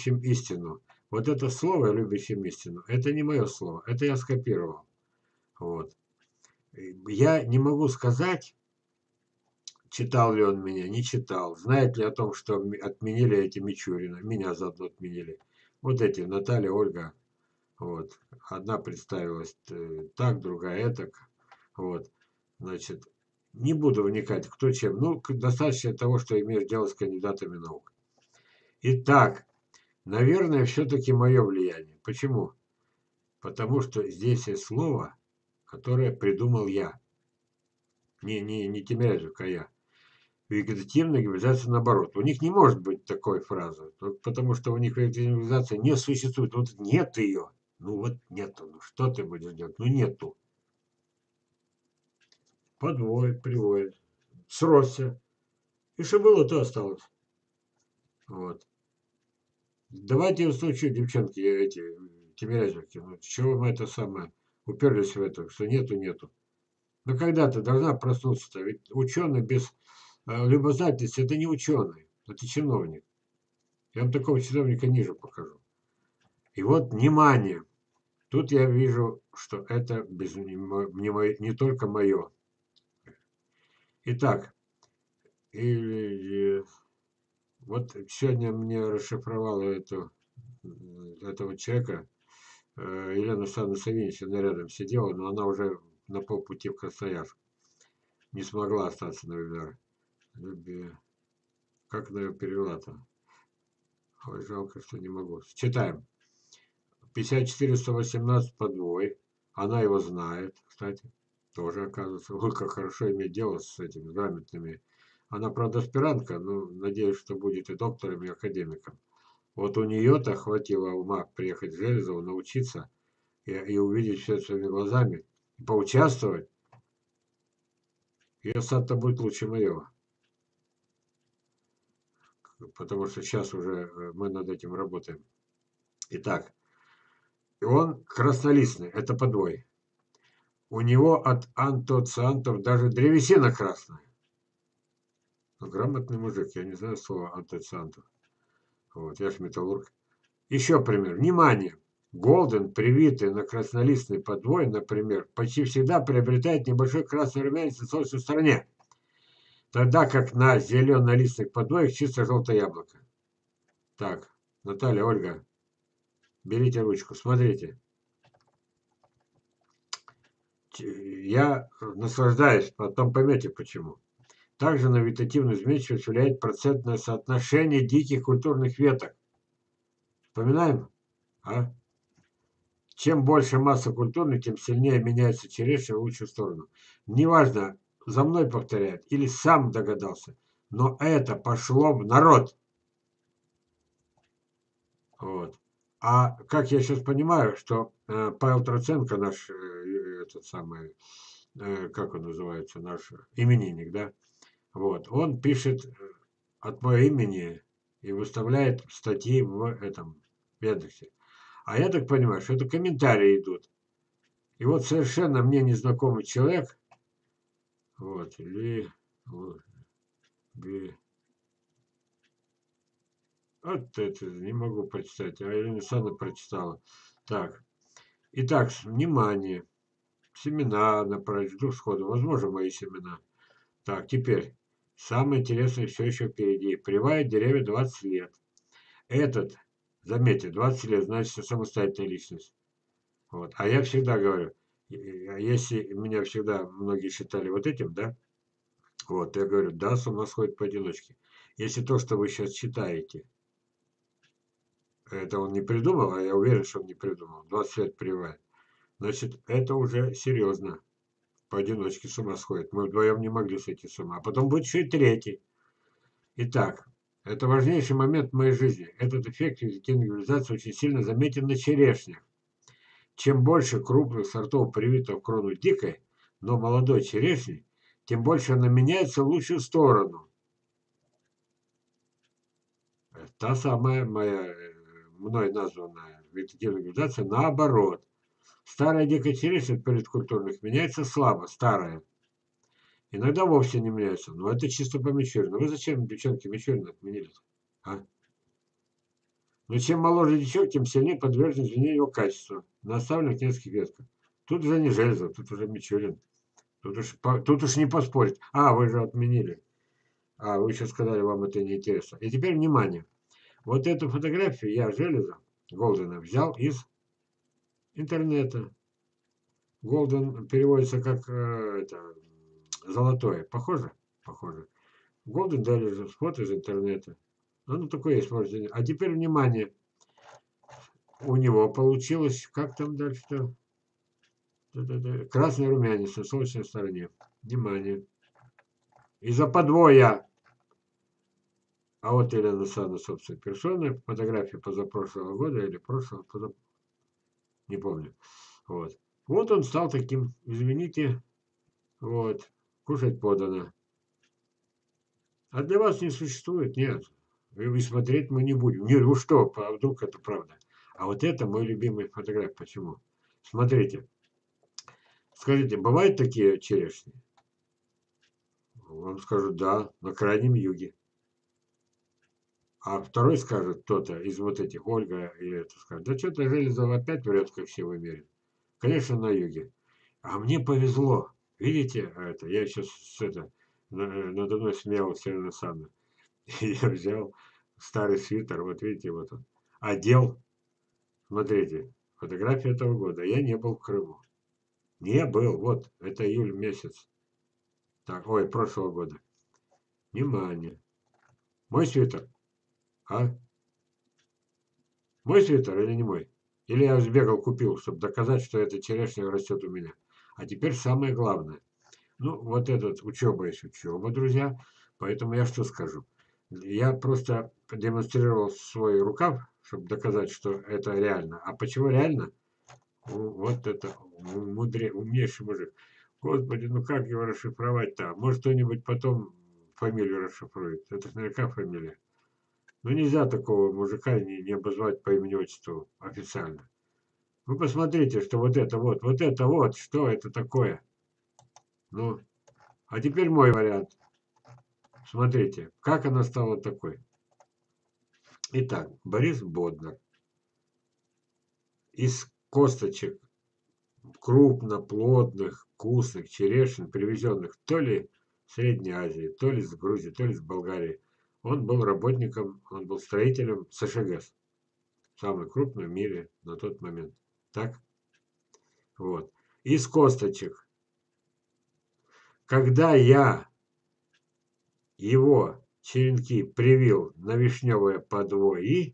любящим истину. Вот это слово «любящим истину» – это не мое слово, это я скопировал. Вот. Я не могу сказать, читал ли он меня, не читал, знает ли о том, что отменили эти Мичурина, меня заодно отменили. Вот эти, Наталья, Ольга, вот. Одна представилась так, другая этак. Вот. Значит, не буду вникать, кто чем. Ну, достаточно того, что имеешь дело с кандидатами наук. Итак, наверное, все-таки мое влияние. Почему? Потому что здесь есть слово, которое придумал я. Не Тимирязев, а я. Вегетативная гибридизация наоборот. У них не может быть такой фразы, потому что у них вегетативная гибридизация не существует. Вот нет ее. Ну вот нету. Ну что ты будешь делать? Ну нету. Подводит, приводит. Сросся. И что было, то осталось. Вот. Давайте я устойчивы, девчонки, эти, тимирязевки. Ну, чего мы это самое уперлись в это, что нету. Но когда-то должна проснуться-то. Ведь ученый без любознательности – это не ученый, это чиновник. Я вам такого чиновника ниже покажу. И вот, внимание, тут я вижу, что это не только мое. Итак, вот сегодня мне расшифровала этого человека, Елена Александровна Савинична рядом сидела, но она уже на полпути в Красноярск. Не смогла остаться на вебинаре. Как она ее перевела-то? Ой, жалко, что не могу. Читаем. 54-118 подвой. Она его знает, кстати. Тоже, оказывается. Ой, как хорошо иметь дело с этими грамотными. Она, правда, аспирантка, но надеюсь, что будет и доктором, и академиком. Вот у нее-то хватило ума приехать в Железово, научиться и увидеть все своими глазами, и поучаствовать. Ее сад-то будет лучше моего. Потому что сейчас уже мы над этим работаем. Итак, и он краснолистный, это подвой. У него от антоциантов даже древесина красная. Ну, грамотный мужик, я не знаю слова антоциантов. Вот, я ж металлург. Еще пример. Внимание! Голден, привитый на краснолистный подвой, например, почти всегда приобретает небольшой красный румянец на солнечной стороне, тогда как на зеленолистных подвоях чисто желтое яблоко. Так, Наталья, Ольга, берите ручку, смотрите. Я наслаждаюсь, потом поймете почему. Также на вегетативную изменчивость влияет процентное соотношение диких культурных веток. Вспоминаем? А? Чем больше масса культурных, тем сильнее меняется черешня в лучшую сторону. Неважно, за мной повторяют или сам догадался, но это пошло в народ. Вот. А как я сейчас понимаю, что Павел Троценко, наш этот самый, как он называется, наш именинник, да? Вот, он пишет от моего имени и выставляет статьи в этом Яндексе. А я так понимаю, что это комментарии идут. И вот совершенно мне незнакомый человек, вот, вот это не могу прочитать, а Елена Александровна прочитала. Так, итак, внимание, семена на жду сходу, возможно, мои семена. Так, теперь, самое интересное все еще впереди. Прививают деревья 20 лет. Этот, заметьте, 20 лет, значит, самостоятельная личность. Вот. А я всегда говорю, если меня всегда многие считали вот этим, да, вот, я говорю, да, с ума сходит поодиночке. Если то, что вы сейчас читаете, это он не придумал, а я уверен, что он не придумал, 20 лет прививает, значит, это уже серьезно. Поодиночке с ума сходит. Мы вдвоем не могли сойти с ума. А потом будет еще и третий. Итак, это важнейший момент в моей жизни. Этот эффект вегетативной гибридизации очень сильно заметен на черешнях. Чем больше крупных сортов привито в крону дикой, но молодой черешни, тем больше она меняется в лучшую сторону. Та самая моя, мной названная вегетативная гибридизация наоборот. Старая дикая черешня перед культурных меняется слабо, старая. Иногда вовсе не меняется, но это чисто по Мичурину. Вы зачем, девчонки, Мичурина отменили? А? Но чем моложе дичок, тем сильнее подвержен изменению его качества на оставленных нескольких ветках. Тут уже не Жельзов, тут уже Мичурин. Тут уж не поспорить. А, вы же отменили. А, вы еще сказали, вам это не интересно. И теперь внимание. Вот эту фотографию я Железа, Голдена, взял из интернета. Голден переводится как золотое. Похоже? Похоже. Голден дали же фото из интернета. Ну, такое есть, можете. А теперь внимание. У него получилось, как там дальше-то? Красный румянец на солнечной стороне. Внимание. Из-за подвоя. А вот Елена Санна, собственно, персона. Фотография позапрошлого года или прошлого, не помню. Вот. Вот он стал таким, извините, вот, кушать подано. А для вас не существует, нет. И смотреть мы не будем. Не, ну что, а вдруг это правда. А вот это мой любимый фотограф. Почему? Смотрите. Скажите, бывают такие черешни? Вам скажут, да, на крайнем юге. А второй скажет, кто-то из вот этих, Ольга или это скажет, да что-то Железов опять врет, как все в мире. Конечно, на юге. А мне повезло. Видите, это, я сейчас надо мной смеялся Елена Санна. Я взял старый свитер, вот видите, вот он. Одел, смотрите, фотография этого года. Я не был в Крыму. Не был, вот, это июль месяц. Так, ой, прошлого года. Внимание. Мой свитер, а? Мой свитер или не мой? Или я сбегал, купил, чтобы доказать, что эта черешня растет у меня. А теперь самое главное. Ну, вот этот учеба есть учеба, друзья. Поэтому я что скажу? Я просто демонстрировал свой рукав, чтобы доказать, что это реально. А почему реально? Вот это умнейший мужик. Господи, ну как его расшифровать-то? Может, кто-нибудь потом фамилию расшифрует. Это ж наверняка фамилия. Ну нельзя такого мужика не обозвать по имени-отчеству официально. Вы посмотрите, что вот это вот, что это такое? Ну, а теперь мой вариант. Смотрите, как она стала такой. Итак, Борис Боднар. Из косточек крупноплодных, вкусных черешин, привезенных то ли в Средней Азии, то ли с Грузии, то ли с Болгарии. Он был работником, он был строителем СШГС. Самый крупный в мире на тот момент. Так? Вот. Из косточек. Когда я его черенки привил на вишневое подвои,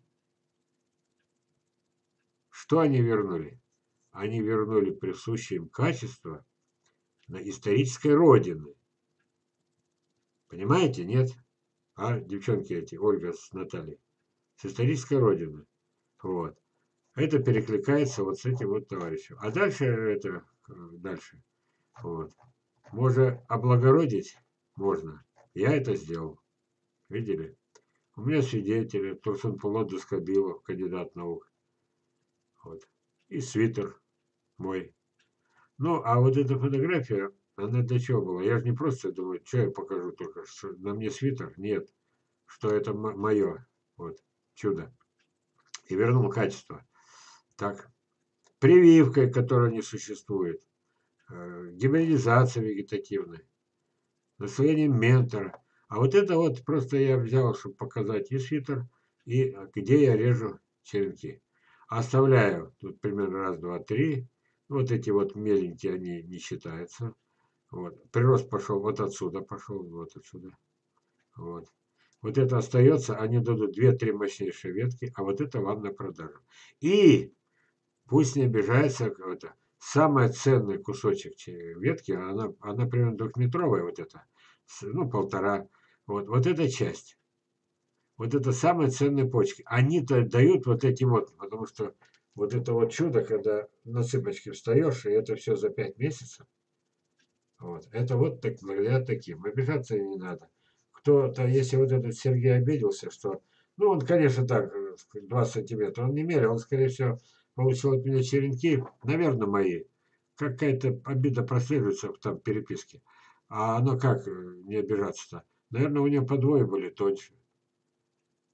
что они вернули? Они вернули присущие им качества на исторической родины. Понимаете, нет? А, девчонки эти, Ольга с Натальей. С исторической родины. Вот. Это перекликается вот с этим вот товарищем. А дальше это, дальше. Вот. Можно облагородить? Можно. Я это сделал. Видели? У меня свидетели. Турсун Пулат Дускабилов, кандидат наук. Вот. И свитер мой. Ну, а вот эта фотография, она для чего была? Я же не просто думаю, что я покажу только, что на мне свитер. Нет. Что это мое. Вот. Чудо. И вернул качество. Так. Прививкой, которая не существует. Гибридизация вегетативная. Наслоением ментора. А вот это вот просто я взял, чтобы показать и свитер, и где я режу черенки. Оставляю тут примерно раз, два, три. Вот эти вот меленькие, они не считаются. Вот. Прирост пошел вот отсюда, пошел вот отсюда. Вот. Вот это остается, они дадут две-три мощнейшие ветки, а вот это вам на продажу. И пусть не обижается это. Самый ценный кусочек ветки, она примерно двухметровая вот эта, ну, полтора. Вот эта часть. Вот это самые ценные почки. Они-то дают вот эти вот, потому что вот это вот чудо, когда на цыпочки встаешь, и это все за 5 месяцев. Вот. Это вот так, благодаря таким. Обижаться не надо. Кто-то, если вот этот Сергей обиделся, что, ну, он, конечно, так, 2 сантиметра, он не мерил, он, скорее всего, получил от меня черенки, наверное, мои. Какая-то обида прослеживается в там переписке. А оно как не обижаться-то? Наверное, у него по двое были тоньше.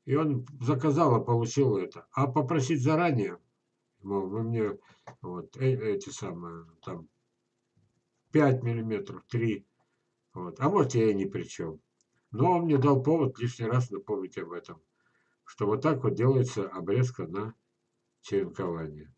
И он заказал и получил это. А попросить заранее, мол, вы мне вот эти самые, там, 5 миллиметров, 3, вот. А может, я и ни при чем. Но он мне дал повод лишний раз напомнить об этом, что вот так вот делается обрезка на черенкование.